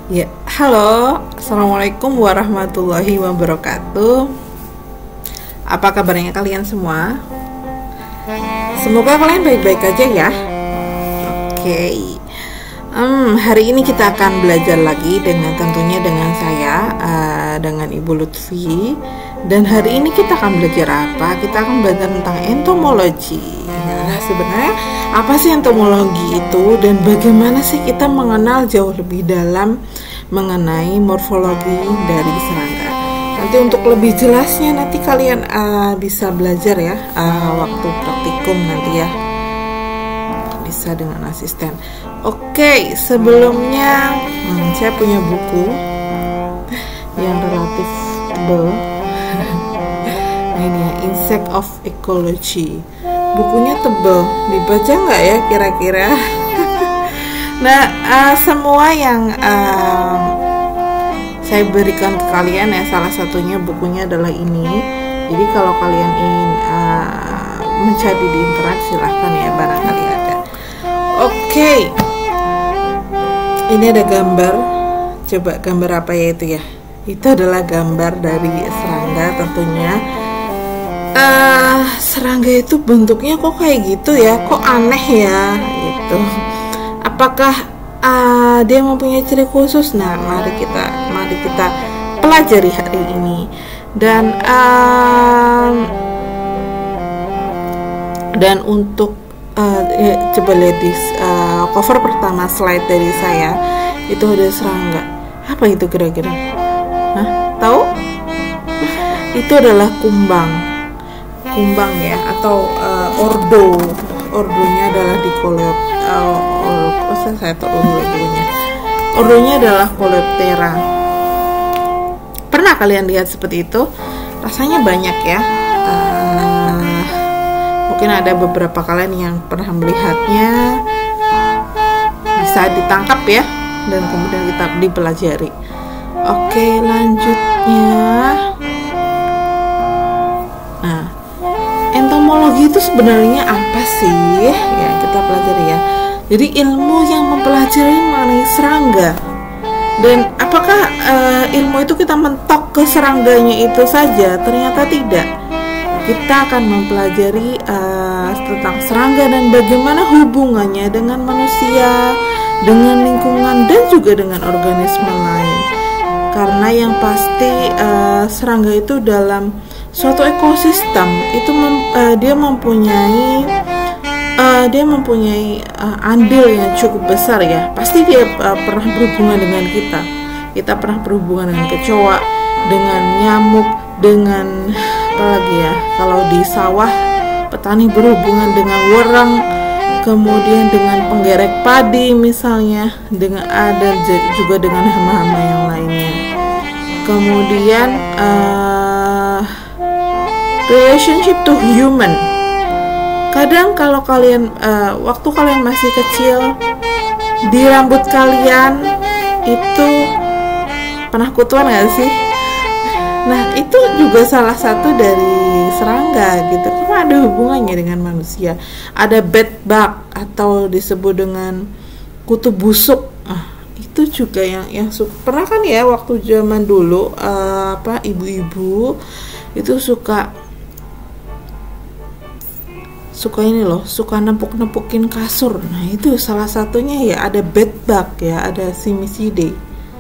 Ya, halo, assalamualaikum warahmatullahi wabarakatuh. Apa kabarnya kalian semua? Semoga kalian baik-baik aja ya. Oke, hari ini kita akan belajar lagi tentunya dengan saya, dengan Ibu Lutfi. Dan hari ini kita akan belajar apa? Kita akan belajar tentang entomologi. Nah, sebenarnya apa sih entomologi itu dan bagaimana sih kita mengenal jauh lebih dalam mengenai morfologi dari serangga? Nanti untuk lebih jelasnya nanti kalian bisa belajar ya waktu praktikum nanti ya, bisa dengan asisten. Oke, sebelumnya saya punya buku yang relatif tebal. Nah ini ya, Insect of Ecology. Bukunya tebal, dibaca nggak ya kira-kira? Nah, semua yang saya berikan ke kalian ya, salah satunya bukunya adalah ini. Jadi kalau kalian ingin mencari di internet silahkan ya, barangkali ada. Oke, ini ada gambar. Coba gambar apa ya itu ya? Itu adalah gambar dari serangga tentunya. Serangga itu bentuknya kok kayak gitu ya, kok aneh ya gitu. Apakah dia mempunyai ciri khusus? Nah, mari kita pelajari hari ini. Dan untuk coba lihat di cover pertama slide dari saya, itu ada serangga. Apa itu kira-kira? Hah? Tahu? Itu adalah kumbang ya, atau ordonya adalah dicoleop. Saya tahu dulunya. Ordonya adalah Coleoptera. Pernah kalian lihat seperti itu? Rasanya banyak ya. Mungkin ada beberapa kalian yang pernah melihatnya. Bisa ditangkap ya, dan kemudian kita dipelajari. Oke, lanjutnya. Nah, entomologi itu sebenarnya apa sih? Ya, kita pelajari ya. Jadi ilmu yang mempelajari mengenai serangga. Dan apakah ilmu itu kita mentok ke serangganya itu saja? Ternyata tidak. Kita akan mempelajari tentang serangga dan bagaimana hubungannya dengan manusia, dengan lingkungan, dan juga dengan organisme lain. Karena yang pasti serangga itu dalam suatu ekosistem itu dia mempunyai andil yang cukup besar ya. Pasti dia pernah berhubungan dengan kita pernah berhubungan dengan kecoa, dengan nyamuk, dengan apa lagi ya, kalau di sawah petani berhubungan dengan wereng, kemudian dengan penggerek padi misalnya, dengan ada juga dengan hama-hama yang lainnya. Kemudian relationship to human. Kadang kalau kalian waktu kalian masih kecil, di rambut kalian itu pernah kutuan nggak sih? Nah, itu juga salah satu dari serangga gitu. Karena ada hubungannya dengan manusia. Ada bed bug atau disebut dengan kutu busuk. Itu juga yang pernah kan ya waktu zaman dulu ibu-ibu itu suka ini loh, suka nepuk-nepukin kasur. Nah, itu salah satunya ya, ada bed bug ya, ada Simicidae.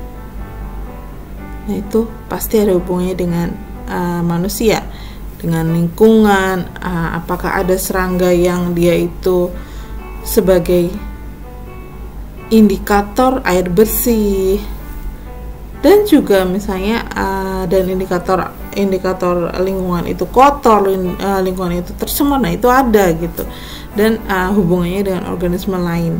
Nah, itu pasti ada hubungannya dengan manusia, dengan lingkungan. Apakah ada serangga yang dia itu sebagai indikator air bersih, dan juga misalnya dan indikator lingkungan itu kotor, lingkungan itu tercemar. Nah, itu ada gitu, dan hubungannya dengan organisme lain.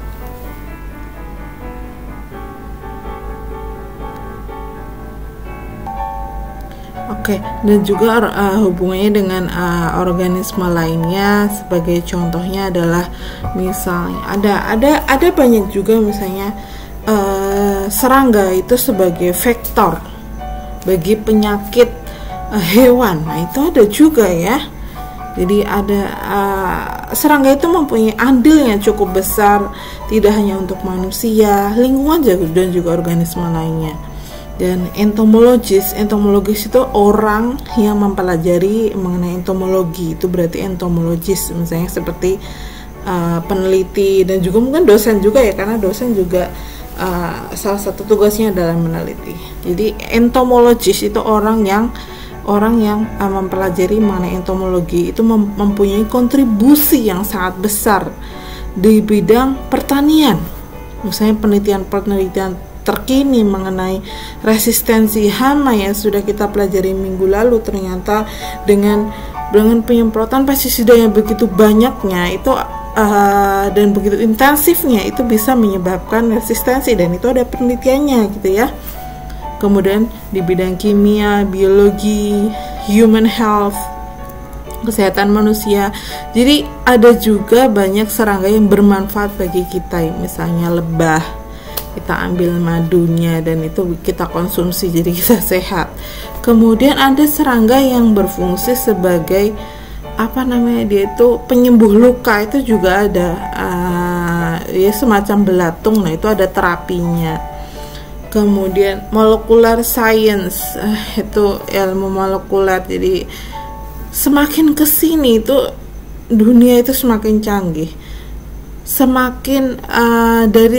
Oke, dan juga hubungannya dengan organisme lainnya. Sebagai contohnya adalah misalnya ada banyak juga misalnya serangga itu sebagai vektor bagi penyakit hewan. Nah, itu ada juga ya. Jadi ada serangga itu mempunyai andil yang cukup besar, tidak hanya untuk manusia, lingkungan dan juga organisme lainnya. Dan entomologis itu orang yang mempelajari mengenai entomologi, itu berarti entomologis, misalnya seperti peneliti dan juga mungkin dosen juga ya, karena dosen juga salah satu tugasnya adalah meneliti. Jadi entomologis itu orang yang mempelajari mengenai entomologi, itu mempunyai kontribusi yang sangat besar di bidang pertanian. Misalnya penelitian terkini mengenai resistensi hama yang sudah kita pelajari minggu lalu, ternyata dengan penyemprotan pestisida yang begitu banyaknya itu dan begitu intensifnya itu bisa menyebabkan resistensi, dan itu ada penelitiannya gitu ya. Kemudian di bidang kimia, biologi, human health, kesehatan manusia. Jadi ada juga banyak serangga yang bermanfaat bagi kita, misalnya lebah, kita ambil madunya dan itu kita konsumsi jadi kita sehat. Kemudian ada serangga yang berfungsi sebagai dia itu penyembuh luka, itu juga ada ya semacam belatung, nah itu ada terapinya. Kemudian molekular science, itu ilmu molekuler. Jadi semakin kesini itu dunia itu semakin canggih, semakin dari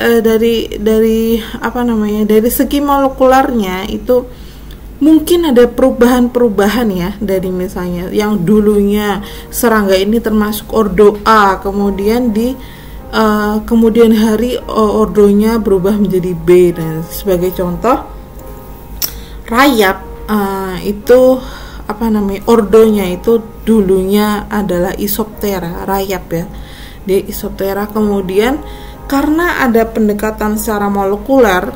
segi molekularnya itu mungkin ada perubahan ya, dari misalnya yang dulunya serangga ini termasuk ordo A, kemudian kemudian hari ordonya berubah menjadi B. Dan sebagai contoh, rayap itu ordonya itu dulunya adalah Isoptera, rayap ya, dia Isoptera. Kemudian karena ada pendekatan secara molekuler,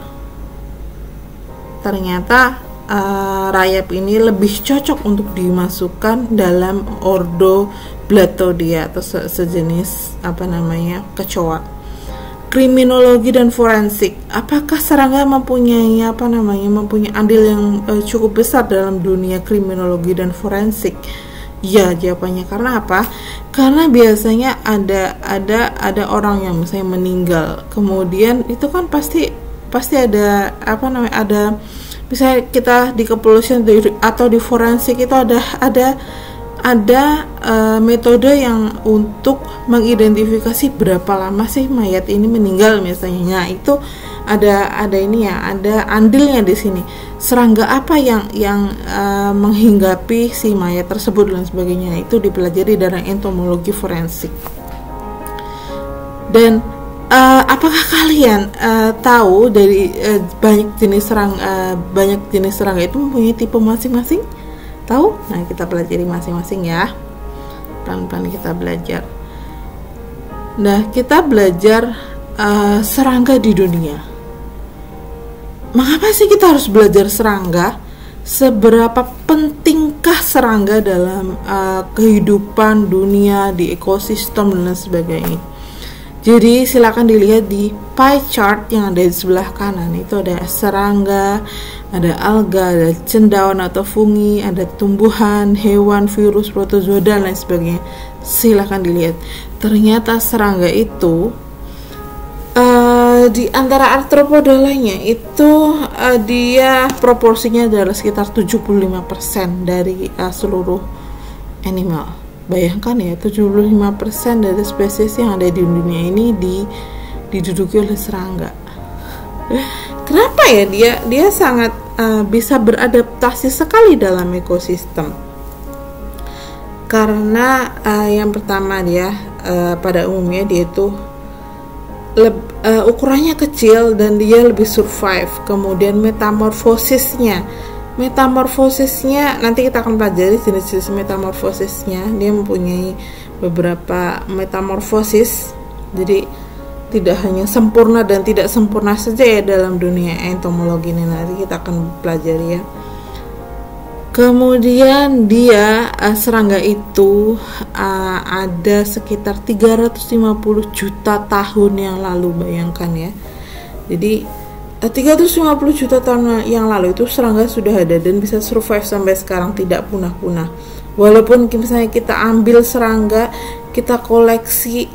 ternyata rayap ini lebih cocok untuk dimasukkan dalam ordo Blattodea atau sejenis kecoa. Kriminologi dan forensik, apakah serangga mempunyai andil yang cukup besar dalam dunia kriminologi dan forensik? Ya, jawabannya. Karena apa? Karena biasanya ada orang yang misalnya meninggal, kemudian itu kan pasti ada ada misalnya kita di kepolisian atau di forensik itu ada metode yang untuk mengidentifikasi berapa lama sih mayat ini meninggal misalnya. Nah, itu ada andilnya di sini. Serangga apa yang menghinggapi si mayat tersebut dan sebagainya, itu dipelajari dari entomologi forensik. Dan apakah kalian tahu dari banyak jenis serangga itu mempunyai tipe masing-masing? Tahu? Nah, kita pelajari masing-masing ya. Pelan-pelan kita belajar. Nah, kita belajar serangga di dunia. Mengapa sih kita harus belajar serangga? Seberapa pentingkah serangga dalam kehidupan dunia, di ekosistem dan sebagainya? Jadi silakan dilihat di pie chart yang ada di sebelah kanan. Itu ada serangga, ada alga, ada cendawan atau fungi, ada tumbuhan, hewan, virus, protozoa dan lain sebagainya. Silakan dilihat. Ternyata serangga itu di antara arthropoda lainnya itu dia proporsinya adalah sekitar 75% dari seluruh animal. Bayangkan ya, 75% dari spesies yang ada di dunia ini diduduki oleh serangga. Kenapa ya dia sangat bisa beradaptasi sekali dalam ekosistem? Karena yang pertama dia pada umumnya dia itu ukurannya kecil dan dia lebih survive. Kemudian metamorfosisnya nanti kita akan pelajari jenis-jenis metamorfosisnya. Dia mempunyai beberapa metamorfosis, jadi tidak hanya sempurna dan tidak sempurna saja ya dalam dunia entomologi ini, nanti kita akan pelajari ya. Kemudian dia serangga itu ada sekitar 350 juta tahun yang lalu, bayangkan ya. Jadi 350 juta tahun yang lalu itu serangga sudah ada dan bisa survive sampai sekarang, tidak punah-punah. Walaupun misalnya kita ambil serangga, kita koleksi,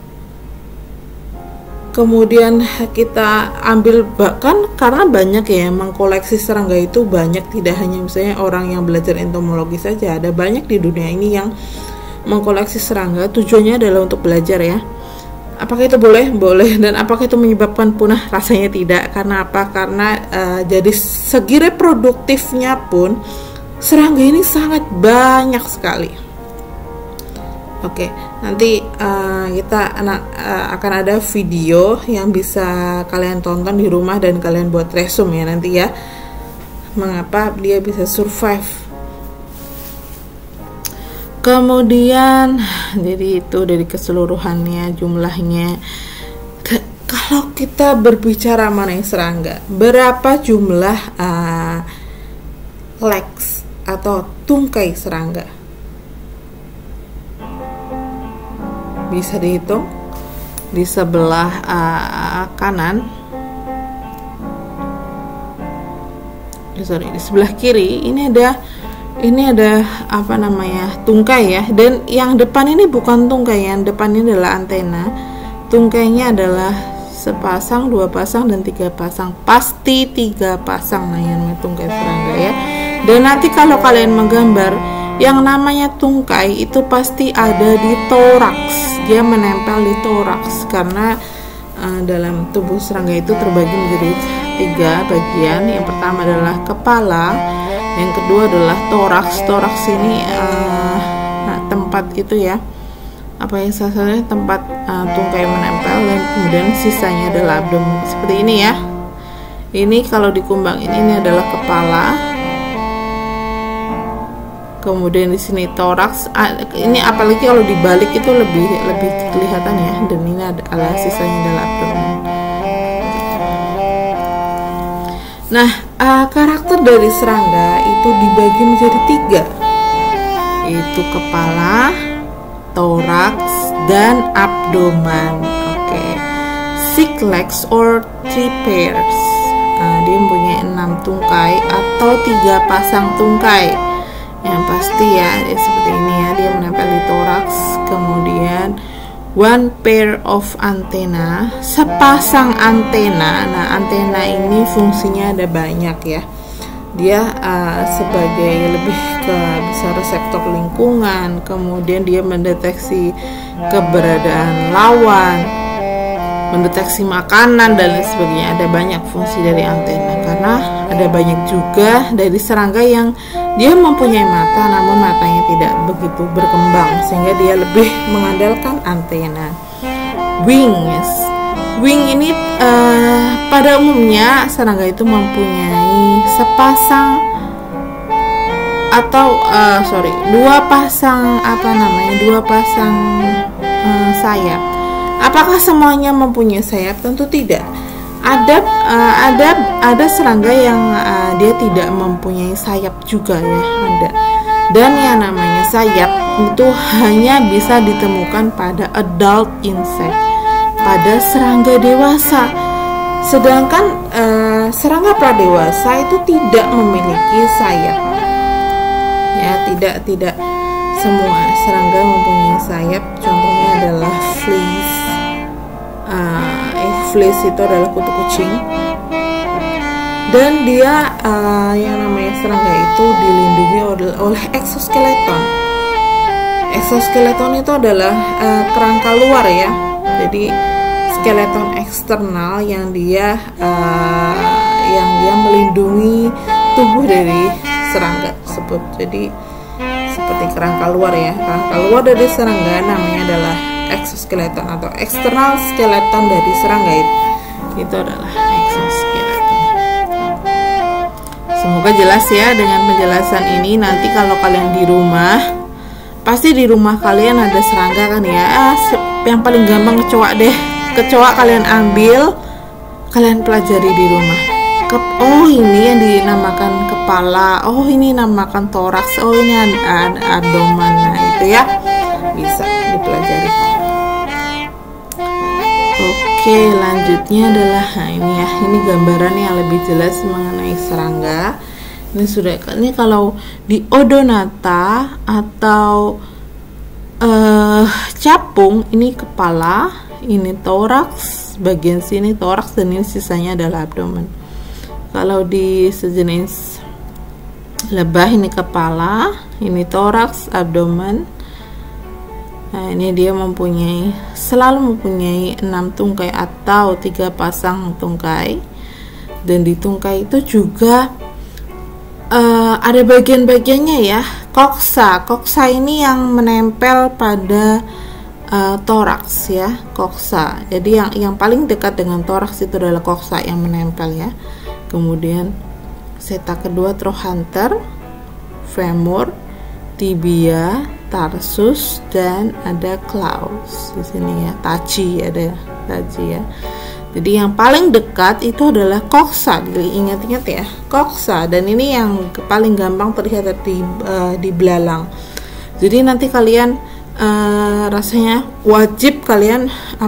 kemudian kita ambil, bahkan karena banyak ya mengkoleksi serangga itu banyak, tidak hanya misalnya orang yang belajar entomologi saja, ada banyak di dunia ini yang mengkoleksi serangga tujuannya adalah untuk belajar ya. Apakah itu boleh? Boleh. Dan apakah itu menyebabkan punah? Rasanya tidak. Karena apa? Karena jadi segi reproduktifnya pun serangga ini sangat banyak sekali. Oke, nanti kita akan ada video yang bisa kalian tonton di rumah dan kalian buat resume ya nanti ya, mengapa dia bisa survive. Kemudian jadi itu dari keseluruhannya jumlahnya. Kalau kita berbicara mengenai serangga, berapa jumlah legs atau tungkai serangga? Bisa dihitung di sebelah kanan, di sebelah kiri ini ada apa namanya, tungkai ya. Dan yang depan ini bukan tungkai, yang depan ini adalah antena. Tungkainya adalah sepasang, 2 pasang, dan 3 pasang. Pasti 3 pasang yang tungkai serangga ya. Dan nanti kalau kalian menggambar, yang namanya tungkai itu pasti ada di toraks. Dia menempel di toraks karena dalam tubuh serangga itu terbagi menjadi 3 bagian. Yang pertama adalah kepala, yang kedua adalah toraks. Toraks ini tempat itu ya, apa yang satunya tempat tungkai menempel, dan kemudian sisanya adalah abdomen seperti ini ya. Ini kalau dikumbang ini adalah kepala. Kemudian di sini toraks. Ini apalagi kalau dibalik itu lebih kelihatan ya. Dan ini adalah sisanya adalah abdomen. Nah, karakter dari serangga itu dibagi menjadi 3, yaitu kepala, toraks, dan abdomen. Oke. 6 legs or 3 pairs. Dia mempunyai 6 tungkai atau 3 pasang tungkai. Yang pasti ya, seperti ini ya, dia menempel di toraks. Kemudian 1 pair of antenna, sepasang antena. Nah, antena ini fungsinya ada banyak ya. Dia sebagai lebih ke bisa reseptor lingkungan, kemudian dia mendeteksi keberadaan lawan, mendeteksi makanan dan lain sebagainya. Ada banyak fungsi dari antena, karena ada banyak juga dari serangga yang dia mempunyai mata namun matanya tidak begitu berkembang, sehingga dia lebih mengandalkan antena. Wing ini pada umumnya serangga itu mempunyai sepasang atau 2 pasang sayap. Apakah semuanya mempunyai sayap? Tentu tidak. Ada serangga yang dia tidak mempunyai sayap juga ya, ada. Dan yang namanya sayap itu hanya bisa ditemukan pada adult insect, pada serangga dewasa. Sedangkan serangga pradewasa itu tidak memiliki sayap. Ya, tidak semua serangga mempunyai sayap. Contohnya adalah fleas. Fleas itu adalah kutu kucing, dan dia yang namanya serangga itu dilindungi oleh exoskeleton. Exoskeleton itu adalah kerangka luar ya, jadi skeleton eksternal yang dia melindungi tubuh dari serangga tersebut. Jadi seperti kerangka luar ya, kerangka luar dari serangga namanya adalah exoskeleton atau external skeleton dari serangga itu adalah exoskeleton. Semoga jelas ya dengan penjelasan ini. Nanti kalau kalian di rumah, pasti di rumah kalian ada serangga kan ya. Yang paling gampang kecoa deh. Kecoa kalian ambil, kalian pelajari di rumah. Oh, ini yang dinamakan kepala, oh ini namakan toraks, oh ini abdomen. Nah itu ya, bisa dipelajari. Oke, lanjutnya adalah ini ya, ini gambaran yang lebih jelas mengenai serangga. Ini kalau di odonata atau capung, ini kepala, ini toraks, bagian sini toraks, dan ini sisanya adalah abdomen. Kalau di sejenis lebah, ini kepala, ini toraks, abdomen. Nah, ini dia selalu mempunyai 6 tungkai atau 3 pasang tungkai. Dan di tungkai itu juga ada bagian-bagiannya ya. Koksa ini yang menempel pada toraks ya, koksa. Jadi yang paling dekat dengan toraks itu adalah koksa yang menempel ya. Kemudian seta kedua trochanter, femur, tibia, tarsus, dan ada claus di sini ya, tachi, ada tachi ya. Jadi yang paling dekat itu adalah koksa, ingat-ingat ya, koksa. Dan ini yang paling gampang terlihat di belalang. Jadi nanti kalian rasanya wajib kalian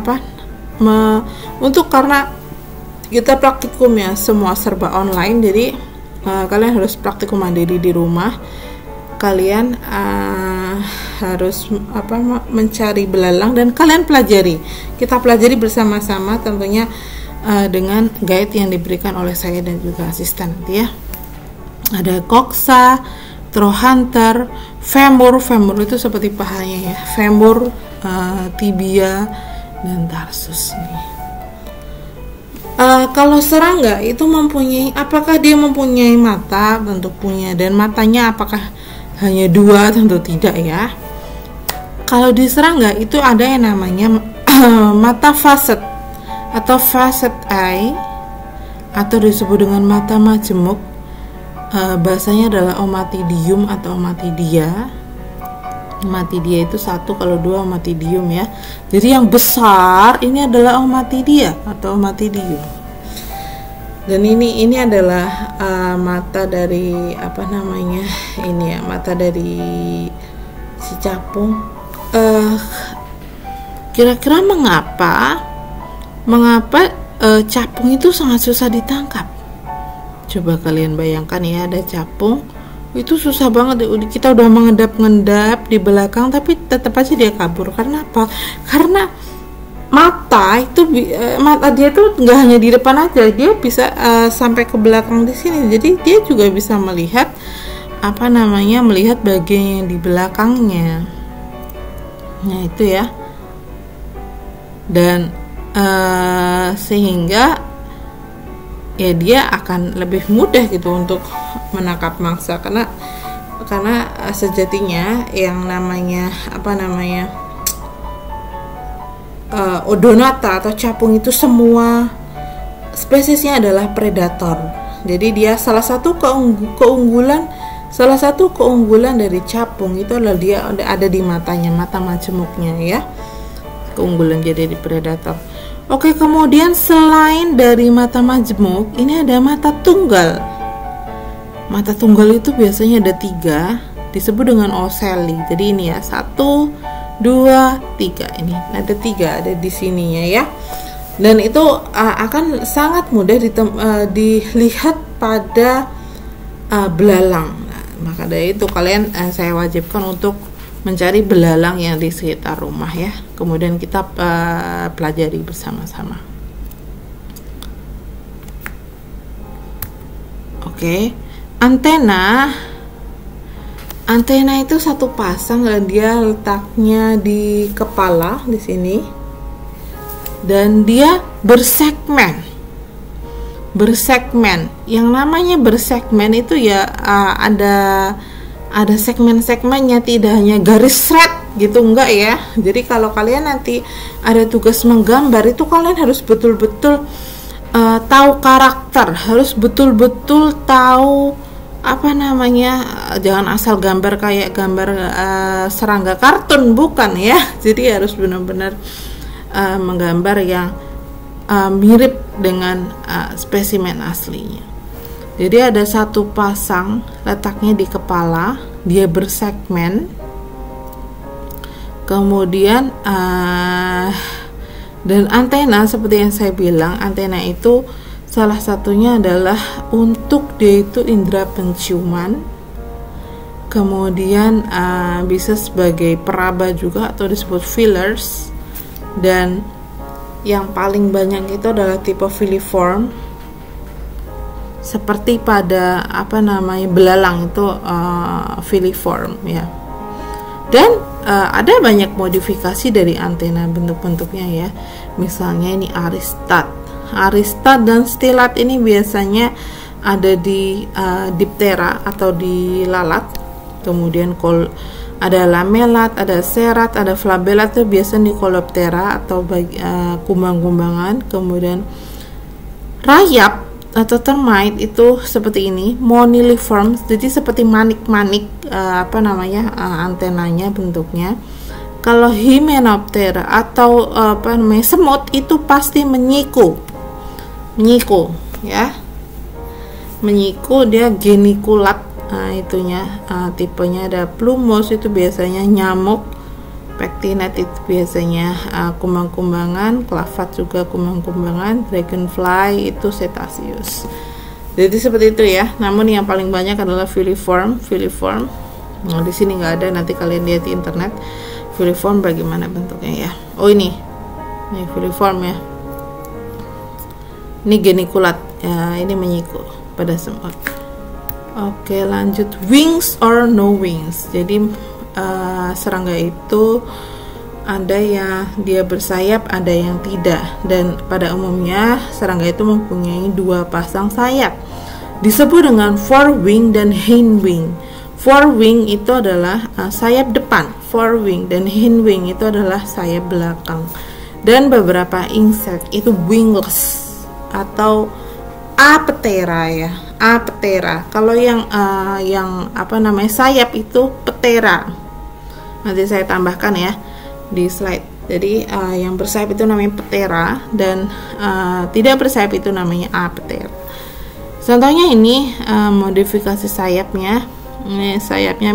karena kita praktikum ya, semua serba online. Jadi kalian harus praktikum mandiri di rumah. Kalian harus mencari belalang dan kalian pelajari. Kita pelajari bersama-sama tentunya dengan guide yang diberikan oleh saya dan juga asisten nanti ya. Ada koksa, trochanter, femur itu seperti pahanya ya. Femur, tibia, dan tarsus nih. Kalau serangga itu apakah dia mempunyai mata? Tentu punya. Dan matanya apakah hanya 2? Tentu tidak ya. Kalau di serangga itu ada yang namanya mata facet atau facet eye, atau disebut dengan mata majemuk. Bahasanya adalah omatidium atau omatidia. Omatidia itu 1, kalau 2 omatidium ya. Jadi yang besar ini adalah omatidia atau omatidium. Dan ini adalah mata dari ini ya, mata dari si capung. Kira-kira mengapa capung itu sangat susah ditangkap? Coba kalian bayangkan ya, ada capung itu susah banget. Kita udah mengendap-ngendap di belakang tapi tetap aja dia kabur. Karena apa? Karena mata dia tuh nggak hanya di depan aja, dia bisa sampai ke belakang di sini. Jadi dia juga bisa melihat melihat bagian yang di belakangnya. Nah itu ya. Dan sehingga ya dia akan lebih mudah gitu untuk menangkap mangsa, karena sejatinya yang namanya odonata atau capung itu semua spesiesnya adalah predator. Jadi dia salah satu keunggulan dari capung itu adalah dia ada di matanya, mata majemuknya ya. Keunggulan jadi di predator. Oke, kemudian selain dari mata majemuk, ini ada mata tunggal. Mata tunggal itu biasanya ada 3, disebut dengan ocelli. Jadi ini ya, 1, 2, 3. Ini ada 3 ada di sininya ya. Dan itu akan sangat mudah dilihat pada belalang. Nah, maka dari itu kalian saya wajibkan untuk mencari belalang yang di sekitar rumah ya. Kemudian kita pelajari bersama-sama. Oke, antena itu 1 pasang dan dia letaknya di kepala di sini. Dan dia bersegmen. Yang namanya bersegmen itu ya ada segmen-segmennya, tidak hanya garis thread gitu, enggak ya. Jadi kalau kalian nanti ada tugas menggambar itu kalian harus betul-betul tahu karakter, harus betul-betul tahu jangan asal gambar kayak gambar serangga kartun, bukan ya. Jadi harus benar-benar menggambar yang mirip dengan spesimen aslinya. Jadi ada 1 pasang letaknya di kepala, dia bersegmen. Kemudian dan antena seperti yang saya bilang, antena itu Salah satunya adalah untuk dia itu indera penciuman, kemudian bisa sebagai peraba juga atau disebut fillers, dan yang paling banyak itu adalah tipe filiform, seperti pada belalang itu filiform ya. Dan ada banyak modifikasi dari antena bentuk-bentuknya ya. Misalnya ini aristat dan stilat ini biasanya ada di diptera atau di lalat. Kemudian ada lamelat, ada serat, ada flabelat itu biasanya di koloptera atau kumbang-kumbangan. Kemudian rayap atau termite itu seperti ini, moniliform, jadi seperti manik-manik antenanya bentuknya. Kalau Hymenoptera atau semut itu pasti menyiku ya, menyiku, dia genikulat. Tipenya ada plumos, itu biasanya nyamuk, pectinat itu biasanya kumbang-kumbangan, clavat juga kumbang-kumbangan, dragonfly itu cetaceus. Jadi seperti itu ya. Namun yang paling banyak adalah filiform. Nah, di sini nggak ada, nanti kalian lihat di internet filiform bagaimana bentuknya ya. Oh ini filiform ya. Ini genikulat ya, ini menyiku pada semut. Oke, lanjut, wings or no wings. Jadi serangga itu ada yang dia bersayap, ada yang tidak, dan pada umumnya serangga itu mempunyai 2 pasang sayap, disebut dengan forewing dan hindwing. Forewing itu adalah sayap depan, forewing, dan hindwing itu adalah sayap belakang. Dan beberapa insek itu wingless atau aptera ya, aptera. Kalau yang sayap itu ptera. Nanti saya tambahkan ya di slide. Jadi yang bersayap itu namanya ptera, dan tidak bersayap itu namanya aptera. Contohnya ini modifikasi sayapnya. Ini sayapnya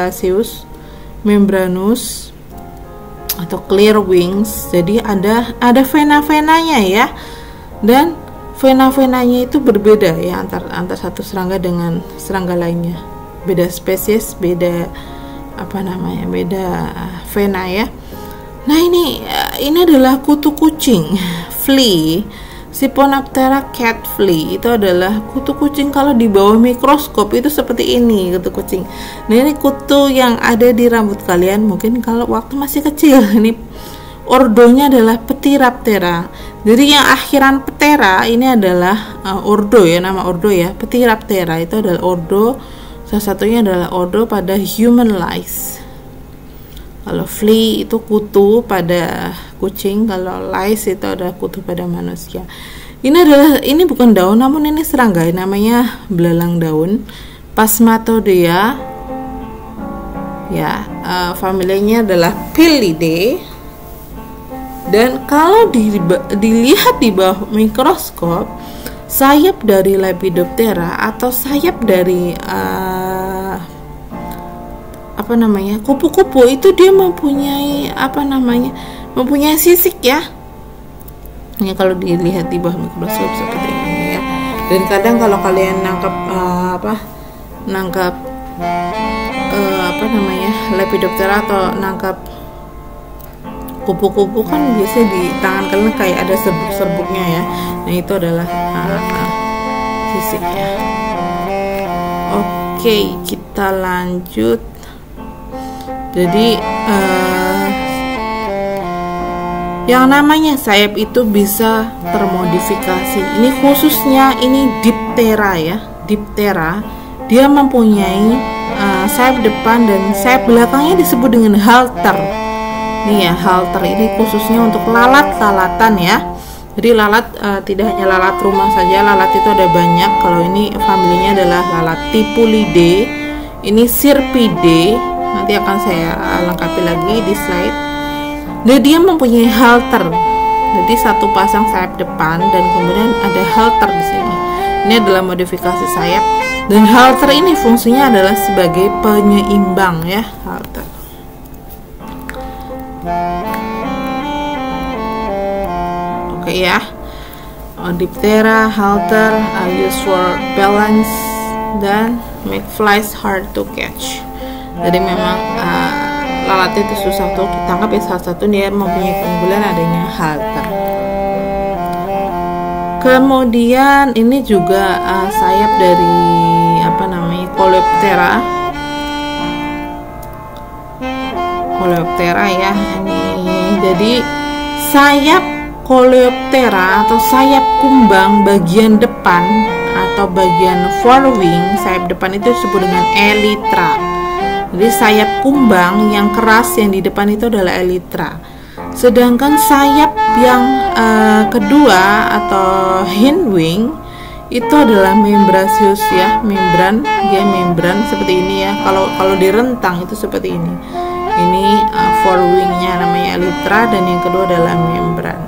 membranus atau clear wings. Jadi ada vena-venanya ya. Dan vena-venanya itu berbeda ya antar satu serangga dengan serangga lainnya. Beda spesies, beda beda vena ya. Nah, ini adalah kutu kucing, flea. Siponaptera cat flea itu adalah kutu kucing. Kalau di bawah mikroskop itu seperti ini kutu kucing. Nah, ini kutu yang ada di rambut kalian mungkin kalau waktu masih kecil. Ini ordonya adalah Pteraptera. Jadi yang akhiran ptera ini adalah ordo ya, nama ordo ya. Pteraptera itu adalah ordo. Salah satunya adalah ordo pada human lice. Kalau flea itu kutu pada kucing, kalau lice itu adalah kutu pada manusia. Ini bukan daun, namun ini serangga, namanya belalang daun, Phasmatodea. Ya, familinya adalah Pilidae. Dan kalau dilihat di bawah mikroskop, sayap dari Lepidoptera atau sayap dari kupu-kupu itu dia mempunyai mempunyai sisik ya. Ini kalau dilihat di bawah mikroskop seperti ini ya. Dan kadang kalau kalian nangkap Lepidoptera atau nangkap kupu-kupu kan biasanya di tangan kalian kayak ada serbuk-serbuknya ya. Nah, itu adalah sisiknya. Oke, kita lanjut. Jadi yang namanya sayap itu bisa termodifikasi. Ini khususnya ini diptera ya. Diptera dia mempunyai sayap depan dan sayap belakangnya disebut dengan halter. Nih ya, halter ini khususnya untuk lalat-lalatan ya. Jadi lalat tidak hanya lalat rumah saja, lalat itu ada banyak. Kalau ini familinya adalah lalat Tipulidae, ini Syrpidae. Nanti akan saya lengkapi lagi di slide. Dan dia mempunyai halter. Jadi satu pasang sayap depan dan kemudian ada halter di sini. Ini adalah modifikasi sayap. Dan halter ini fungsinya adalah sebagai penyeimbang ya, halter. Oke ya. Diptera, halter, used for balance, dan make flies hard to catch. Jadi memang lalatnya itu susah untuk ditangkap ya. Salah satu dia mempunyai keunggulan adanya halter. Kemudian ini juga sayap dari Coleoptera ya. Ini jadi sayap Coleoptera atau sayap kumbang bagian depan atau bagian forewing, sayap depan itu disebut dengan elytra. Jadi sayap kumbang yang keras yang di depan itu adalah elytra. Sedangkan sayap yang kedua atau hindwing itu adalah membrasius ya, membran. Dia membran seperti ini ya. Kalau direntang itu seperti ini. Ini forewingnya namanya elytra dan yang kedua adalah membran.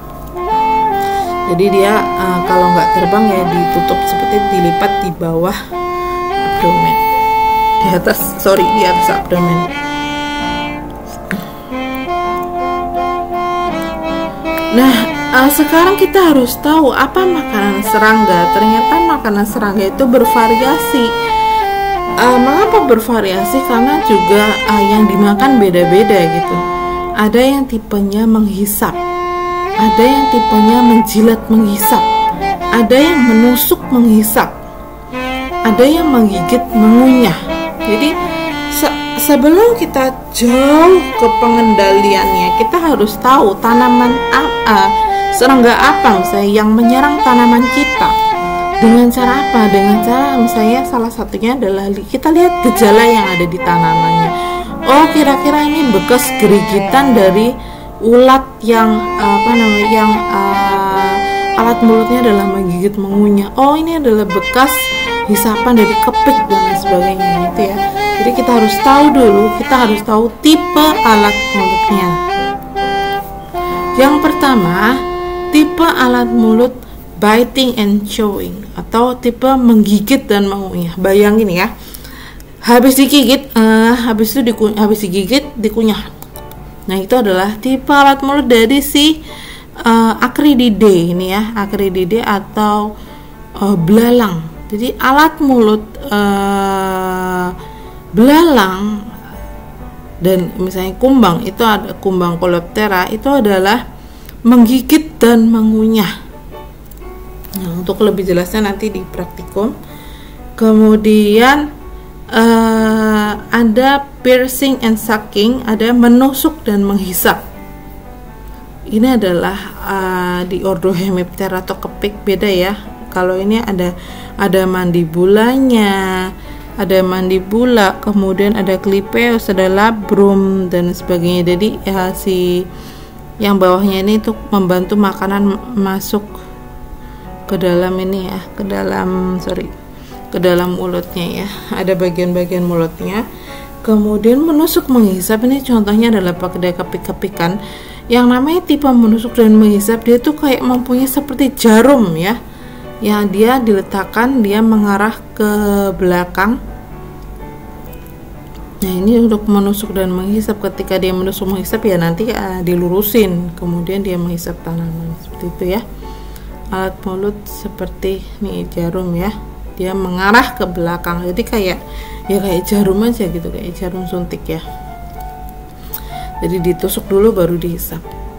Jadi dia kalau nggak terbang ya ditutup seperti dilipat di bawah abdomen, di atas abdomen. Nah, sekarang kita harus tahu apa makanan serangga. Ternyata makanan serangga itu bervariasi. Mengapa bervariasi? Karena juga yang dimakan beda-beda gitu. Ada yang tipenya menghisap, ada yang tipenya menjilat menghisap, ada yang menusuk menghisap, ada yang menggigit mengunyah. Jadi sebelum kita jauh ke pengendaliannya, kita harus tahu tanaman serangga apa misalnya yang menyerang tanaman kita. Dengan cara apa? Dengan cara misalnya salah satunya adalah kita lihat gejala yang ada di tanamannya. Oh, kira-kira ini bekas gerigitan dari ulat yang alat mulutnya adalah menggigit mengunyah. Oh, ini adalah bekas hisapan dari kepik dan lain sebagainya itu ya. Jadi kita harus tahu dulu, kita harus tahu tipe alat mulutnya. Yang pertama, tipe alat mulut biting and chewing atau tipe menggigit dan mengunyah. Bayangin ya, habis digigit, habis digigit dikunyah. Nah, itu adalah tipe alat mulut dari si Acrididae ini ya, Acrididae atau belalang. Jadi alat mulut belalang dan misalnya kumbang, itu ada kumbang Coleoptera, itu adalah menggigit dan mengunyah. Nah, untuk lebih jelasnya nanti di praktikum. Kemudian ada piercing and sucking, ada menusuk dan menghisap. Ini adalah di ordo Hemiptera atau kepik, beda ya. Kalau ini ada mandibulanya, ada mandibula, kemudian ada clipeus, ada labrum dan sebagainya. Jadi ya si yang bawahnya ini untuk membantu makanan masuk ke dalam ini ya, ke dalam mulutnya ya. Ada bagian-bagian mulutnya. Kemudian menusuk menghisap, ini contohnya adalah pada kepik-kepikan. Yang namanya tipe menusuk dan menghisap, dia tuh kayak mempunyai seperti jarum ya. Yang dia diletakkan, dia mengarah ke belakang. Nah, ini untuk menusuk dan menghisap. Ketika dia menusuk menghisap ya nanti dilurusin, kemudian dia menghisap tanaman seperti itu ya. Alat mulut seperti nih jarum ya, dia mengarah ke belakang, jadi kayak jarum aja gitu, kayak jarum suntik ya. Jadi ditusuk dulu baru dihisap.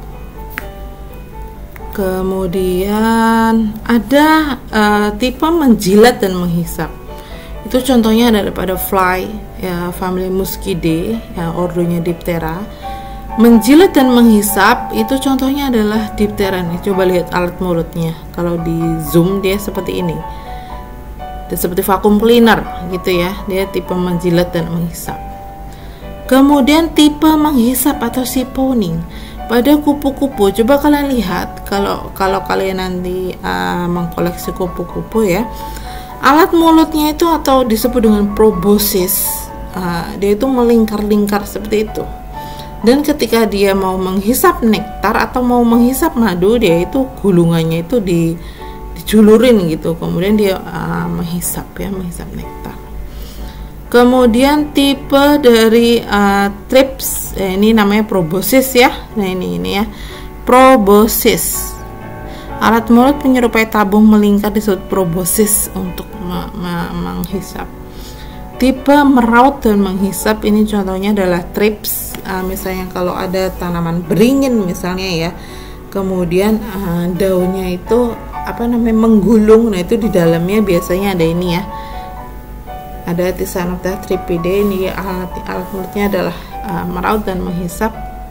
Kemudian ada tipe menjilat dan menghisap. Itu contohnya ada pada fly ya, family Muscidae ya, ordonya Diptera. Menjilat dan menghisap itu contohnya adalah Diptera nih. Coba lihat alat mulutnya. Kalau di zoom dia seperti ini. Dia seperti vacuum cleaner gitu ya. Dia tipe menjilat dan menghisap. Kemudian tipe menghisap atau siphoning pada kupu-kupu. Coba kalian lihat kalau kalian nanti mengkoleksi kupu-kupu ya. Alat mulutnya itu atau disebut dengan proboscis. Dia itu melingkar-lingkar seperti itu. Dan ketika dia mau menghisap nektar atau mau menghisap madu, dia itu gulungannya itu dijulurin gitu. Kemudian dia menghisap nektar. Kemudian tipe dari thrips, ini namanya proboscis ya. Nah ini ya, proboscis. Alat mulut menyerupai tabung melingkar disebut proboscis untuk menghisap. Tipe meraut dan menghisap ini contohnya adalah thrips. Misalnya kalau ada tanaman beringin misalnya ya, kemudian daunnya itu menggulung, nah itu di dalamnya biasanya ada ini ya, ada Thysanota thripidae. Ini alat mulutnya adalah meraut dan menghisap.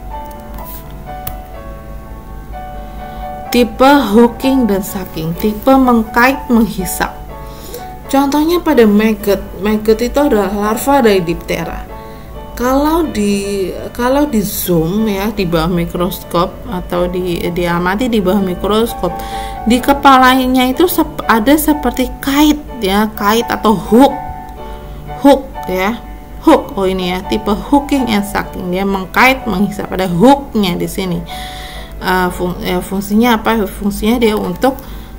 Tipe hooking dan sucking, tipe mengkait menghisap. Contohnya pada maggot. Maggot itu adalah larva dari Diptera. Kalau di zoom ya, di bawah mikroskop atau diamati di bawah mikroskop, di kepalanya itu ada seperti kait ya, kait atau hook ya, hook. Oh ini ya, tipe hooking and sucking, dia mengkait menghisap, ada hooknya di sini. Fungsinya apa? Fungsinya dia untuk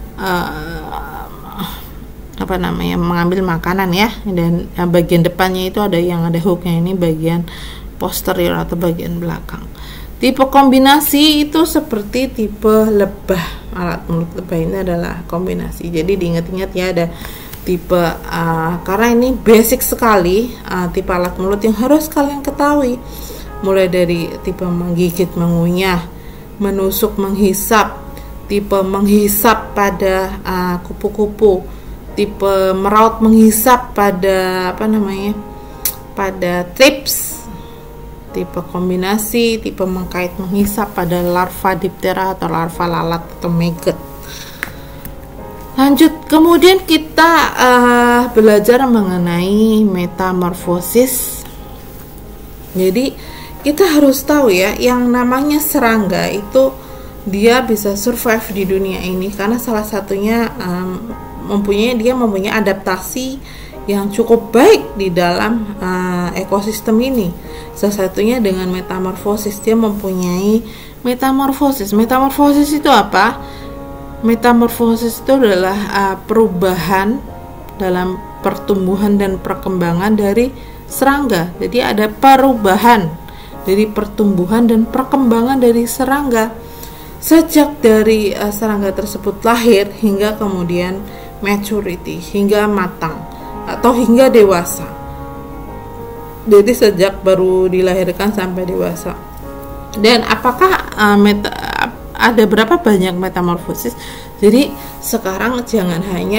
mengambil makanan ya, dan bagian depannya itu ada hooknya, ini bagian posterior atau bagian belakang. Tipe kombinasi itu seperti tipe lebah. Alat mulut lebah ini adalah kombinasi, jadi diingat-ingat ya, ada tipe karena ini basic sekali, tipe alat mulut yang harus kalian ketahui, mulai dari tipe menggigit, mengunyah, menusuk, menghisap, tipe menghisap pada kupu-kupu, tipe meraut menghisap pada pada thrips, tipe kombinasi, tipe mengkait menghisap pada larva Diptera atau larva lalat atau maggot. Lanjut, kemudian kita belajar mengenai metamorfosis. Jadi kita harus tahu ya, yang namanya serangga itu dia bisa survive di dunia ini karena salah satunya mempunyai adaptasi yang cukup baik di dalam ekosistem ini. Salah satunya dengan metamorfosis, dia mempunyai metamorfosis. Metamorfosis itu apa? Metamorfosis itu adalah perubahan dalam pertumbuhan dan perkembangan dari serangga. Jadi ada perubahan dari pertumbuhan dan perkembangan dari serangga sejak dari serangga tersebut lahir hingga kemudian maturity, hingga matang atau hingga dewasa. Jadi sejak baru dilahirkan sampai dewasa. Dan apakah ada berapa banyak metamorfosis? Jadi sekarang jangan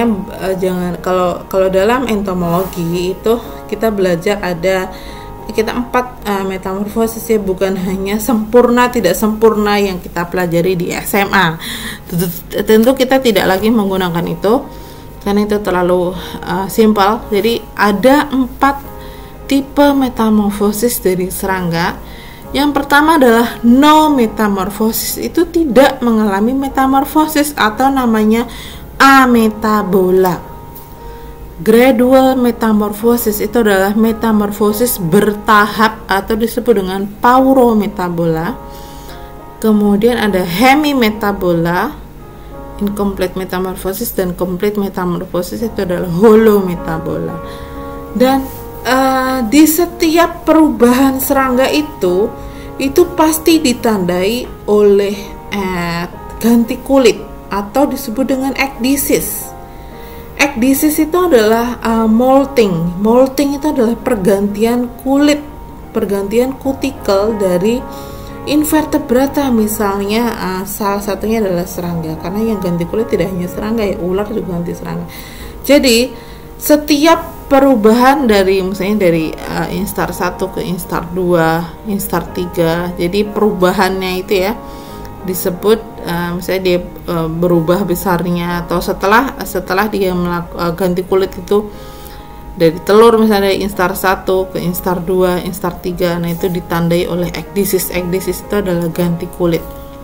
kalau dalam entomologi itu kita belajar ada 4 metamorfosis ya, bukan hanya sempurna tidak sempurna yang kita pelajari di SMA. Tentu kita tidak lagi menggunakan itu karena itu terlalu simpel. Jadi ada 4 tipe metamorfosis dari serangga. Yang pertama adalah no metamorfosis, itu tidak mengalami metamorfosis atau namanya ametabola. Gradual metamorfosis itu adalah metamorfosis bertahap atau disebut dengan paurometabola. Kemudian ada hemimetabola, incomplete metamorfosis, dan complete metamorfosis itu adalah holometabola. Dan di setiap perubahan serangga itu pasti ditandai oleh ganti kulit atau disebut dengan ekdisis. Ekdisis itu adalah molting. Molting itu adalah pergantian kulit, pergantian kutikel dari invertebrata. Misalnya salah satunya adalah serangga, karena yang ganti kulit tidak hanya serangga ya, ular juga ganti serangga. Jadi setiap perubahan misalnya dari instar 1 ke instar 2, instar 3, jadi perubahannya itu ya disebut misalnya dia berubah besarnya, atau setelah dia ganti kulit itu dari telur misalnya dari instar 1 ke instar 2, instar 3, nah itu ditandai oleh ekdisis. Ekdisis itu adalah ganti kulit.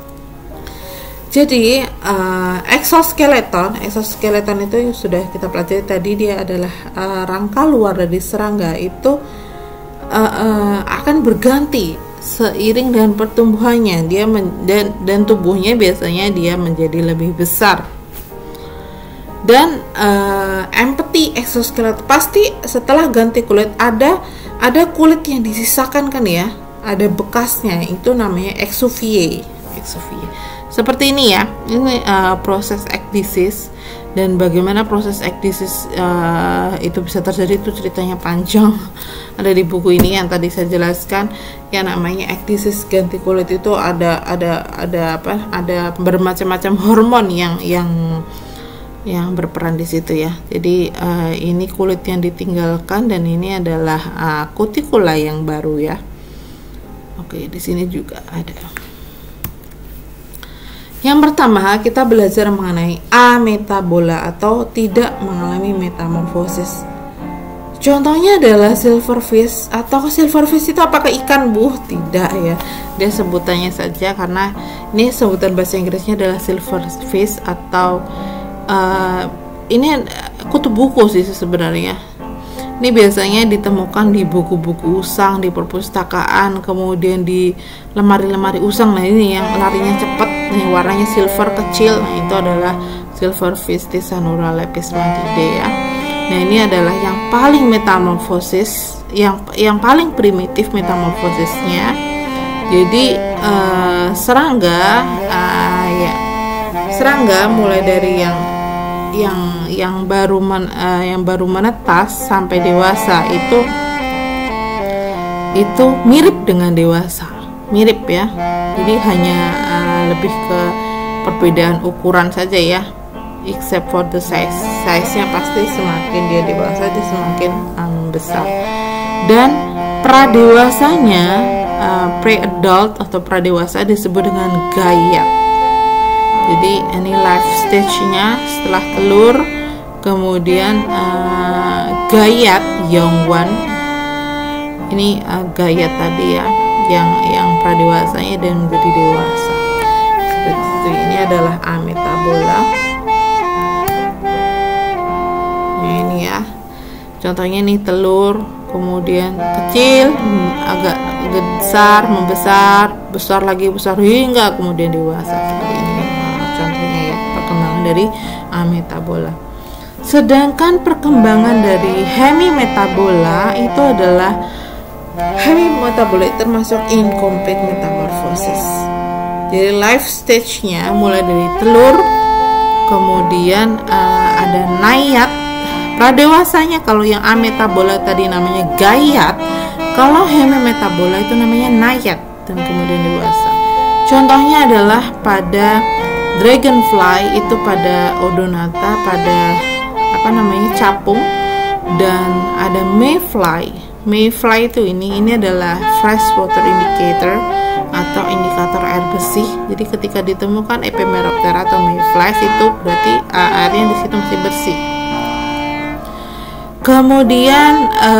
Jadi exoskeleton itu yang sudah kita pelajari tadi, dia adalah rangka luar dari serangga itu akan berganti seiring dengan pertumbuhannya. Dan tubuhnya biasanya dia menjadi lebih besar. Dan empty exoskeleton, pasti setelah ganti kulit ada kulit yang disisakan kan ya, ada bekasnya, itu namanya exuviae. Seperti ini ya, ini proses ekdisis, dan bagaimana proses ekdisis itu bisa terjadi itu ceritanya panjang. Ada di buku ini yang tadi saya jelaskan, yang namanya ekdisis ganti kulit itu ada bermacam-macam hormon yang berperan di situ ya. Jadi ini kulit yang ditinggalkan, dan ini adalah kutikula yang baru ya. Oke, di sini juga ada. Yang pertama, kita belajar mengenai ametabola atau tidak mengalami metamorfosis. Contohnya adalah silverfish. Atau silverfish itu apakah ikan, Bu? Tidak ya. Dia sebutannya saja, karena ini sebutan bahasa Inggrisnya adalah silverfish, atau ini kutu buku sih sebenarnya. Ini biasanya ditemukan di buku-buku usang, di perpustakaan, kemudian di lemari-lemari usang. Nah, ini yang larinya cepat, nih warnanya silver kecil. Nah, itu adalah silverfish Tisanura lepismatidae ya. Nah, ini adalah yang paling metamorfosis, yang paling primitif metamorfosisnya. Jadi serangga mulai dari yang baru menetas sampai dewasa itu mirip dengan dewasa, mirip ya. Jadi hanya lebih ke perbedaan ukuran saja ya, except for the size-nya pasti semakin dia dewasa dia semakin besar. Dan pradewasanya, pre-adult atau pradewasa disebut dengan gayat. Jadi ini life stage-nya setelah telur, kemudian gayat, young one. Ini gayat tadi ya, yang pradewasanya dan menjadi dewasa. Seperti itu. Ini adalah ametabola. Nah, ini ya. Contohnya nih telur, kemudian kecil, agak besar, membesar, besar lagi, besar hingga kemudian dewasa. Seperti ini. Contohnya ya, perkembangan dari ametabola. Sedangkan perkembangan dari hemimetabola itu adalah hemimetabola termasuk incomplete metamorphosis. Jadi life stage-nya mulai dari telur, kemudian ada nayat, pradewasanya kalau yang ametabola tadi namanya gayat, kalau hemimetabola itu namanya nayat, dan kemudian dewasa. Contohnya adalah pada dragonfly, itu pada odonata, pada capung, dan ada mayfly. Mayfly itu ini adalah freshwater indicator atau indikator air bersih. Jadi ketika ditemukan Epimeroptera atau mayflies itu berarti airnya di situ masih bersih. Kemudian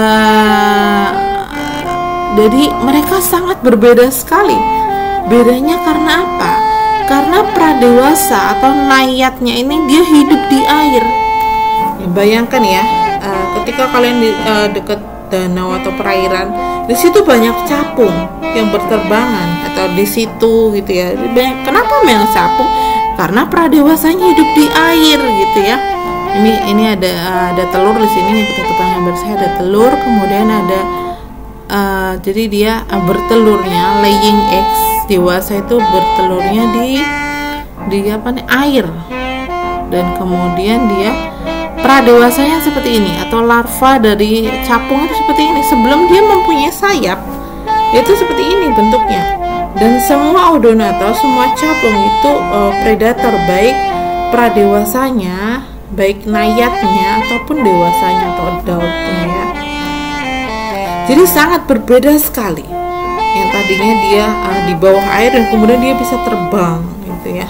jadi mereka sangat berbeda sekali. Bedanya karena apa? Karena pradewasa atau nayatnya ini dia hidup di air. Ya, bayangkan ya, ketika kalian di dekat danau atau perairan, di situ banyak capung yang berterbangan atau di situ gitu ya. Kenapa memang capung? Karena pradewasanya hidup di air gitu ya. Ini ada telur di sini, tutupan yang bersih, ada telur, kemudian ada jadi dia bertelurnya, laying eggs, dewasa itu bertelurnya di air, dan kemudian dia pradewasanya seperti ini, atau larva dari capung itu seperti ini. Sebelum dia mempunyai sayap, itu seperti ini bentuknya. Dan semua odonata, semua capung itu predator, baik pradewasanya, baik nayatnya ataupun dewasanya atau adultnya ya. Jadi sangat berbeda sekali. Yang tadinya dia di bawah air dan kemudian dia bisa terbang gitu ya.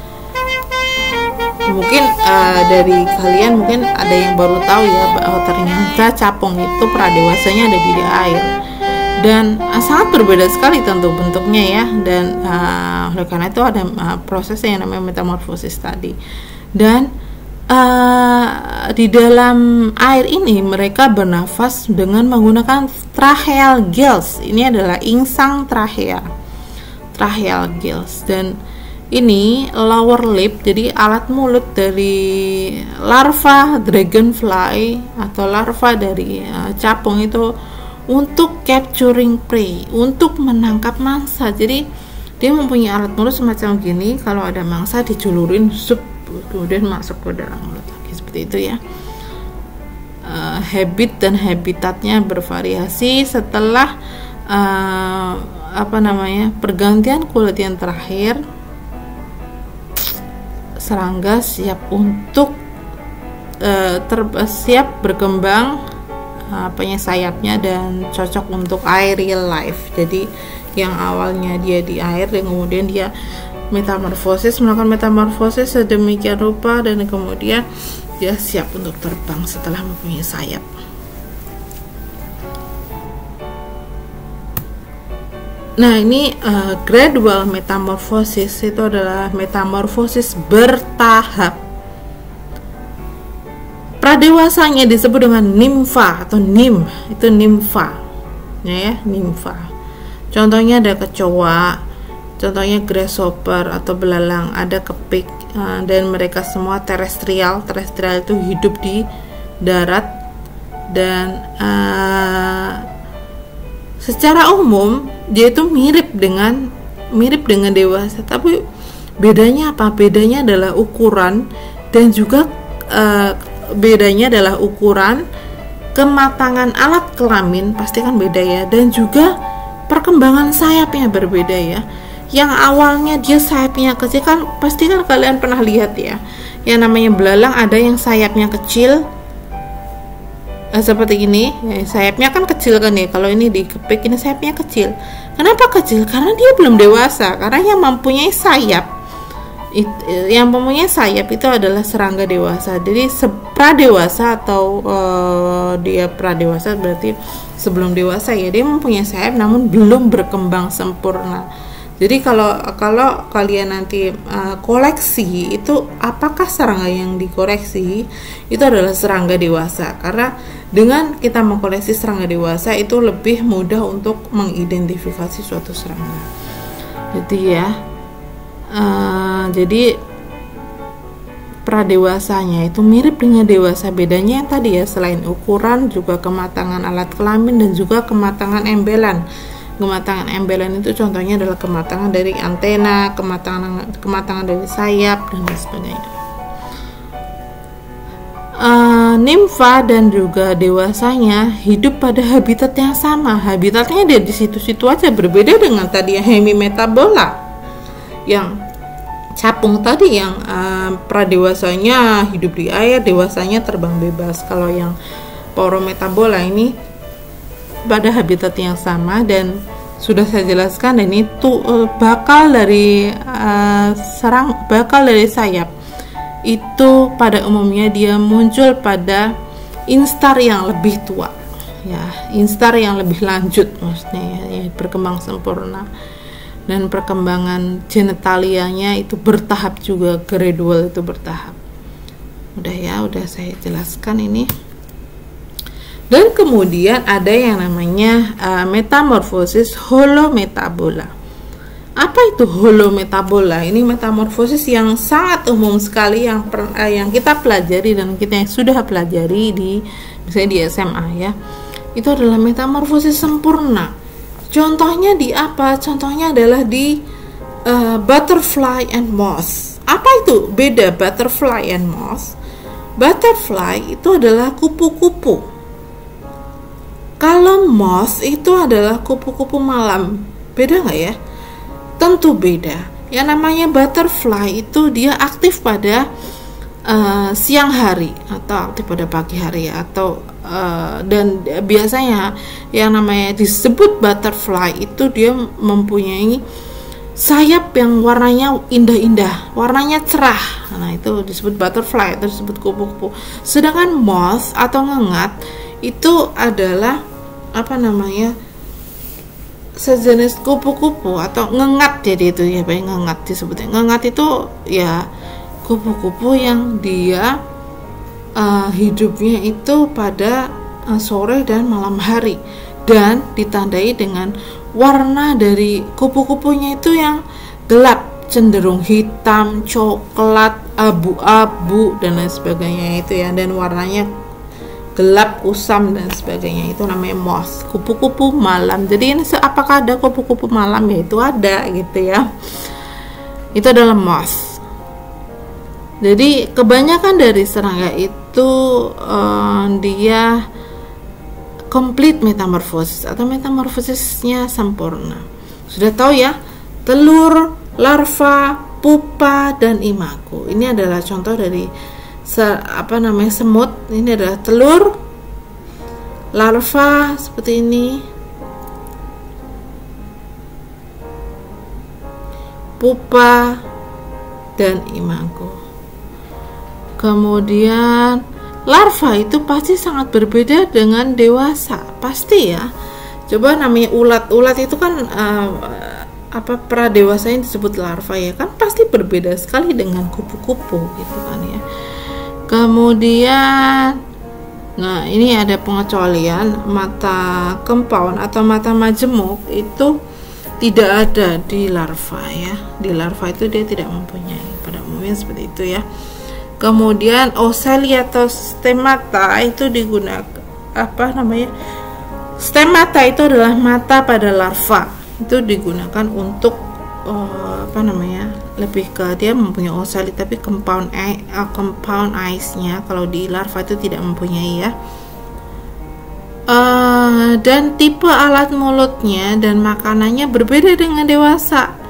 Mungkin dari kalian mungkin ada yang baru tahu ya bahwa ternyata capung itu pradewasanya ada di air, dan sangat berbeda sekali tentu bentuknya ya. Dan oleh karena itu ada proses yang namanya metamorfosis tadi. Dan di dalam air ini mereka bernafas dengan menggunakan tracheal gills. Ini adalah insang tracheal gills, dan ini lower lip, jadi alat mulut dari larva dragonfly atau larva dari capung itu untuk capturing prey, untuk menangkap mangsa. Jadi Dia mempunyai alat mulut semacam gini, kalau ada mangsa dijulurin sup, kemudian masuk ke dalam mulut lagi, seperti itu ya. Habit dan habitatnya bervariasi. Setelah pergantian kulit yang terakhir, serangga siap untuk siap berkembang sayapnya dan cocok untuk aerial life. Jadi yang awalnya dia di air dan kemudian dia melakukan metamorfosis sedemikian rupa dan kemudian dia siap untuk terbang setelah mempunyai sayap. Nah, ini gradual metamorfosis itu adalah metamorfosis bertahap. Pradewasanya disebut dengan nimfa atau itu nimfa. Ya, nimfa. Contohnya ada kecoa, contohnya grasshopper atau belalang, ada kepik, dan mereka semua terestrial. Terestrial itu hidup di darat dan secara umum dia itu mirip dengan dewasa, tapi bedanya apa? Bedanya adalah ukuran dan juga bedanya adalah ukuran, kematangan alat kelamin pasti kan beda ya, dan juga perkembangan sayapnya berbeda ya. Yang awalnya dia sayapnya kecil, kan pasti kan kalian pernah lihat ya, yang namanya belalang ada yang sayapnya kecil seperti ini ya, sayapnya kan kecil kan ya. Kalau ini di kepik ini sayapnya kecil. Kenapa kecil? Karena dia belum dewasa. Karena yang mempunyai sayap itu adalah serangga dewasa. Jadi pradewasa atau dia pradewasa berarti sebelum dewasa ya, dia mempunyai sayap namun belum berkembang sempurna. Jadi kalau kalian nanti koleksi itu, apakah serangga yang dikoleksi itu adalah serangga dewasa, karena dengan kita mengkoleksi serangga dewasa itu lebih mudah untuk mengidentifikasi suatu serangga. Jadi pradewasanya itu mirip dengan dewasa. Bedanya yang tadi ya, selain ukuran juga kematangan alat kelamin dan juga kematangan embelan. Kematangan embelan itu contohnya adalah kematangan dari antena, kematangan dari sayap dan lain sebagainya. Nimfa dan juga dewasanya hidup pada habitat yang sama. Habitatnya dia di situ-situ aja, berbeda dengan tadi yang hemimetabola, yang capung tadi, yang pradewasanya hidup di air, dewasanya terbang bebas. Kalau yang porometabola ini pada habitat yang sama, dan sudah saya jelaskan, dan itu bakal dari sayap itu pada umumnya dia muncul pada instar yang lebih tua ya, instar yang lebih lanjut maksudnya ya, berkembang sempurna, dan perkembangan genitalianya itu bertahap juga, gradual itu bertahap. Udah saya jelaskan ini. Dan kemudian ada yang namanya metamorfosis holometabola. Apa itu holometabola? Ini metamorfosis yang sangat umum sekali, yang kita pelajari dan kita yang sudah pelajari misalnya di SMA ya. Itu adalah metamorfosis sempurna. Contohnya di apa? Contohnya adalah di butterfly and moth. Apa itu beda butterfly and moth? Butterfly itu adalah kupu-kupu. Kalau moth itu adalah kupu-kupu malam. Beda nggak ya? Tentu beda. Yang namanya butterfly itu dia aktif pada siang hari atau aktif pada pagi hari atau dan biasanya yang namanya disebut butterfly itu dia mempunyai sayap yang warnanya indah-indah, warnanya cerah. Nah, itu disebut butterfly, itu disebut kupu-kupu. Sedangkan moth atau ngengat itu adalah sejenis kupu-kupu atau ngengat, jadi itu ya, ngengat disebutnya. Ngengat itu ya kupu-kupu yang dia hidupnya itu pada sore dan malam hari, dan ditandai dengan warna dari kupu-kupunya itu yang gelap, cenderung hitam, coklat, abu-abu dan lain sebagainya itu ya, dan warnanya gelap, kusam dan sebagainya. Itu namanya moth, kupu-kupu malam. Jadi ini apakah ada kupu-kupu malam? Ya itu ada gitu ya. Itu adalah moth. Jadi kebanyakan dari serangga itu dia complete metamorfosis atau metamorfosisnya sempurna. Sudah tahu ya, telur, larva, pupa dan imago. Ini adalah contoh dari semut. Ini adalah telur, larva seperti ini, pupa dan imago. Kemudian larva itu pasti sangat berbeda dengan dewasa, pasti ya. Coba namanya ulat itu kan pradewasanya disebut larva ya kan, pasti berbeda sekali dengan kupu-kupu gitu kan ya. Kemudian nah ini ada pengecualian, mata kempound atau mata majemuk itu tidak ada di larva ya. Di larva itu dia tidak mempunyai, pada umumnya seperti itu ya. Kemudian oceli atau stemata itu digunakan stemata itu adalah mata pada larva. Itu digunakan untuk lebih ke dia mempunyai oceli tapi compound eyes-nya kalau di larva itu tidak mempunyai ya. Dan tipe alat mulutnya dan makanannya berbeda dengan dewasa.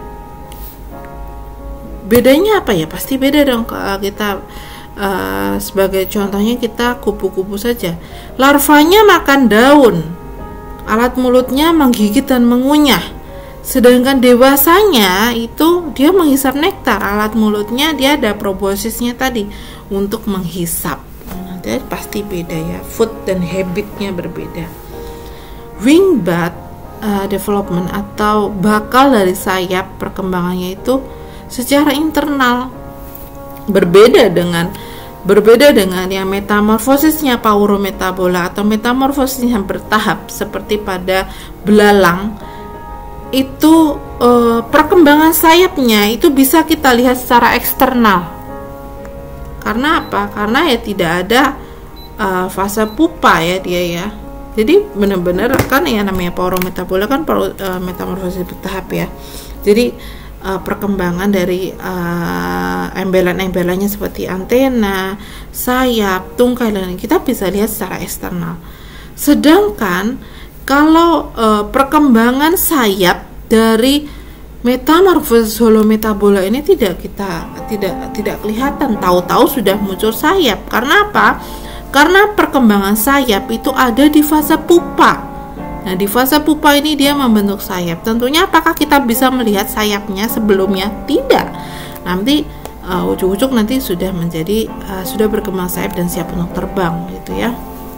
Bedanya apa ya? Pasti beda dong. Kita sebagai contohnya kita kupu-kupu saja. Larvanya makan daun, alat mulutnya menggigit dan mengunyah. Sedangkan dewasanya itu dia menghisap nektar, alat mulutnya dia ada proboscisnya tadi untuk menghisap. Nah, jadi pasti beda ya. Food dan habitnya berbeda. Wingbat development atau bakal dari sayap perkembangannya itu secara internal berbeda dengan yang metamorfosisnya paurometabola atau metamorfosisnya bertahap seperti pada belalang. Itu perkembangan sayapnya itu bisa kita lihat secara eksternal. Karena apa? Karena ya tidak ada fase pupa ya dia ya. Jadi benar-benar kan ya namanya paurometabola kan metamorfosis bertahap ya. Jadi perkembangan dari embelan-embelannya seperti antena, sayap, tungkai dan kita bisa lihat secara eksternal. Sedangkan kalau perkembangan sayap dari metamorfosis holometabola ini tidak kelihatan, tahu-tahu sudah muncul sayap. Karena apa? Karena perkembangan sayap itu ada di fase pupa. Nah, di fase pupa ini dia membentuk sayap. Tentunya apakah kita bisa melihat sayapnya sebelumnya? Tidak. Nanti ujuk-ujuk nanti sudah sudah berkembang sayap dan siap untuk terbang gitu ya.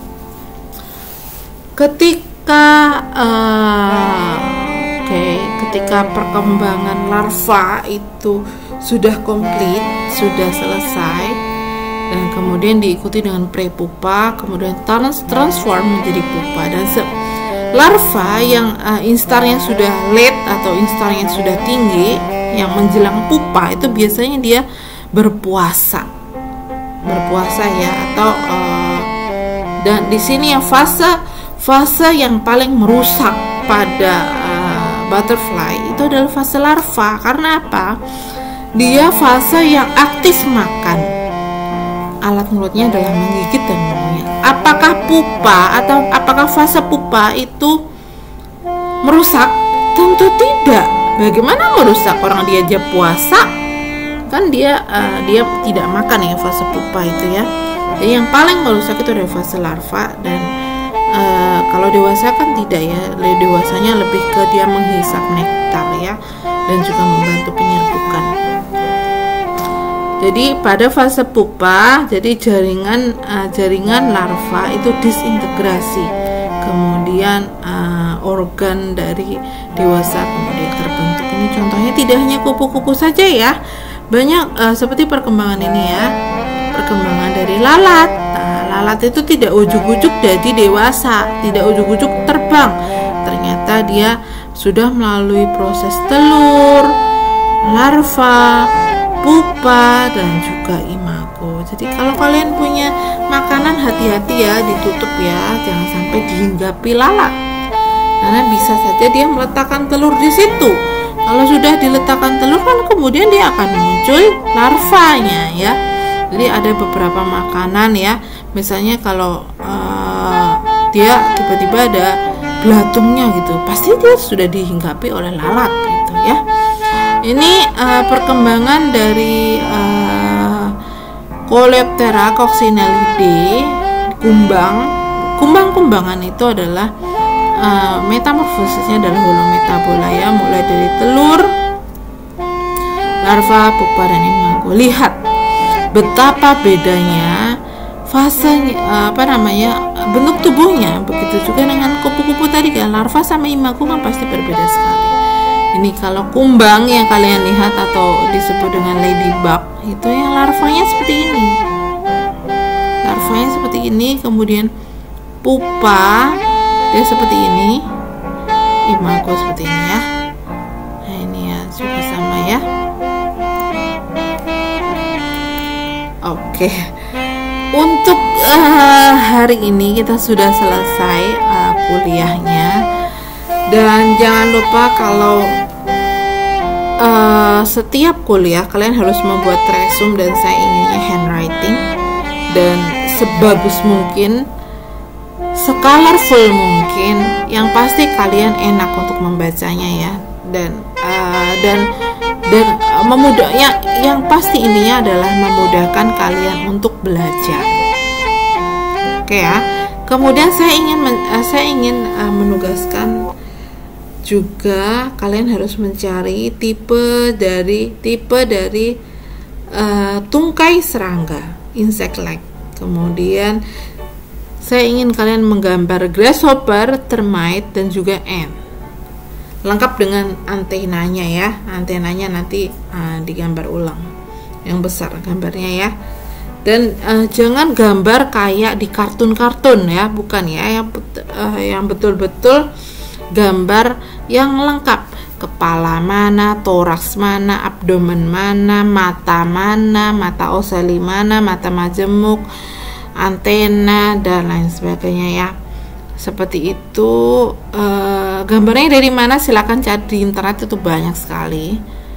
Ketika perkembangan larva itu sudah komplit, sudah selesai dan kemudian diikuti dengan prepupa, kemudian transform menjadi pupa dan larva yang instarnya sudah late atau instarnya sudah tinggi yang menjelang pupa itu biasanya dia berpuasa ya atau dan di sini yang fase yang paling merusak pada butterfly itu adalah fase larva. Karena apa? Dia fase yang aktif makan, alat mulutnya adalah menggigit dan mengunyah. Apakah apakah fase pupa itu merusak? Tentu tidak. Bagaimana merusak? Orang dia aja puasa kan dia tidak makan ya fase pupa itu ya. Jadi yang paling merusak itu adalah fase larva dan kalau dewasa kan tidak ya. Dewasanya lebih ke dia menghisap nektar ya dan juga membantu penyerbukan. Jadi pada fase pupa, jadi jaringan larva itu disintegrasi, kemudian organ dari dewasa kemudian terbentuk. Ini contohnya tidak hanya kupu-kupu saja ya, banyak seperti perkembangan ini ya, perkembangan dari lalat. Nah, lalat itu tidak ujuk-ujuk jadi dewasa, tidak ujuk-ujuk terbang. Ternyata dia sudah melalui proses telur, larva, pupa dan juga imago. Jadi kalau kalian punya makanan hati-hati ya, ditutup ya, jangan sampai dihinggapi lalat. Karena bisa saja dia meletakkan telur di situ. Kalau sudah diletakkan telur kan kemudian dia akan muncul larvanya ya. Jadi ada beberapa makanan ya, misalnya kalau dia tiba-tiba ada belatungnya gitu, pasti dia sudah dihinggapi oleh lalat gitu ya. Ini perkembangan dari Coleoptera coccinellidae, kumbang-kumbangan itu adalah metamorfosisnya adalah holometabola ya, mulai dari telur, larva, pupa, dan imago. Lihat betapa bedanya fase bentuk tubuhnya. Begitu juga dengan kupu-kupu tadi kan, larva sama imago kan pasti berbeda sekali. Ini kalau kumbang yang kalian lihat atau disebut dengan ladybug, itu yang larvanya seperti ini. Larvanya seperti ini, kemudian pupa dia seperti ini, imago seperti ini ya. Nah ini ya juga sama ya. Oke. Untuk hari ini kita sudah selesai kuliahnya, dan jangan lupa kalau setiap kuliah kalian harus membuat resume, dan saya inginnya handwriting dan sebagus mungkin, secolorful mungkin, yang pasti kalian enak untuk membacanya ya, dan memudahnya, yang pasti intinya adalah memudahkan kalian untuk belajar. Oke ya. Kemudian saya ingin menugaskan juga kalian harus mencari tipe dari tungkai serangga, insect like. Kemudian saya ingin kalian menggambar grasshopper, termite, dan juga ant, lengkap dengan antenanya ya. Antenanya nanti digambar ulang yang besar gambarnya ya. Dan jangan gambar kayak di kartun-kartun ya, bukan ya, yang betul-betul gambar yang lengkap. Kepala mana, toraks mana, abdomen mana, mata oseli mana, mata majemuk, antena, dan lain sebagainya ya. Seperti itu. Gambarnya dari mana silakan cari di internet, itu banyak sekali.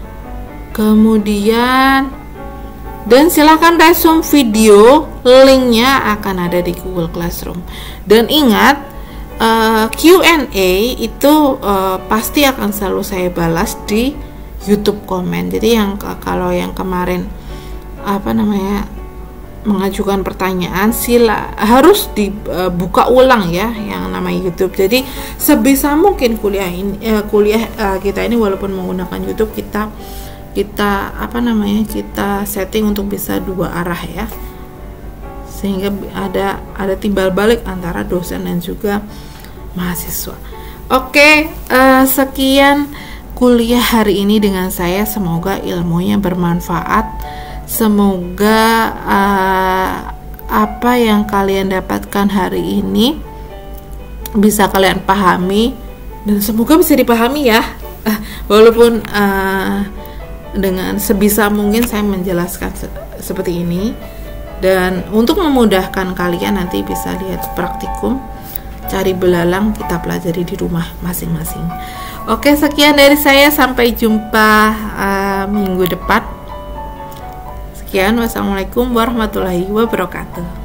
Kemudian dan silakan resume video, linknya akan ada di Google Classroom. Dan ingat, Q&A itu pasti akan selalu saya balas di YouTube komen. Jadi kalau yang kemarin mengajukan pertanyaan, harus dibuka ulang ya yang namanya YouTube. Jadi sebisa mungkin kuliah kita ini walaupun menggunakan YouTube, kita setting untuk bisa dua arah ya, sehingga ada timbal balik antara dosen dan juga mahasiswa. Oke, sekian kuliah hari ini dengan saya, semoga ilmunya bermanfaat. Semoga apa yang kalian dapatkan hari ini bisa kalian pahami, dan semoga bisa dipahami ya. Walaupun dengan sebisa mungkin saya menjelaskan seperti ini, dan untuk memudahkan kalian nanti bisa lihat praktikum, cari belalang, kita pelajari di rumah masing-masing. Oke, sekian dari saya, sampai jumpa minggu depan. Sekian, wassalamualaikum warahmatullahi wabarakatuh.